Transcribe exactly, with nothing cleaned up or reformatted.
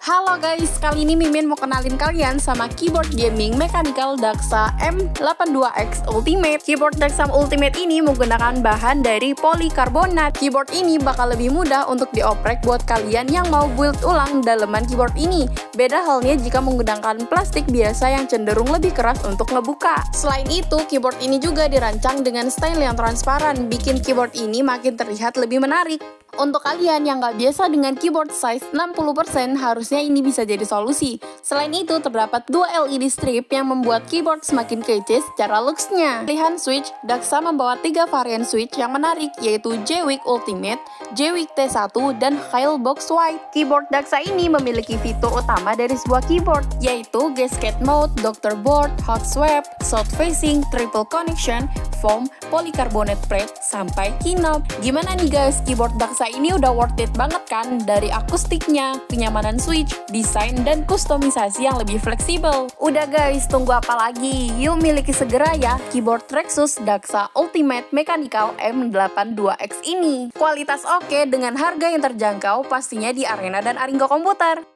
Halo guys, kali ini Mimin mau kenalin kalian sama keyboard gaming mechanical Daxa M delapan puluh dua X Ultimate. Keyboard Daxa Ultimate ini menggunakan bahan dari polikarbonat. Keyboard ini bakal lebih mudah untuk dioprek buat kalian yang mau build ulang daleman keyboard ini. Beda halnya jika menggunakan plastik biasa yang cenderung lebih keras untuk ngebuka. Selain itu, keyboard ini juga dirancang dengan style yang transparan, bikin keyboard ini makin terlihat lebih menarik. Untuk kalian yang nggak biasa dengan keyboard size enam puluh persen, harusnya ini bisa jadi solusi. Selain itu, terdapat dua L E D strip yang membuat keyboard semakin kece secara looks-nya. Pilihan switch, Daxa membawa tiga varian switch yang menarik, yaitu J-Wick Ultimate, J-Wick T satu, dan Box White. Keyboard Daxa ini memiliki fitur utama dari sebuah keyboard, yaitu Gasket Mode, Doctor Board, Hot Swap, South Facing, Triple Connection, Foam, Polycarbonate Plate, sampai Keynob. Gimana nih guys, keyboard Daxa ini udah worth it banget kan? Dari akustiknya, kenyamanan switch, desain, dan kustomisasi yang lebih fleksibel. Udah guys, tunggu apa lagi? Yuk miliki segera ya keyboard Traxxus Daxa Ultimate Mechanical M delapan puluh dua X ini. Kualitas oke dengan harga yang terjangkau pastinya di Arena dan Aringgo Komputer.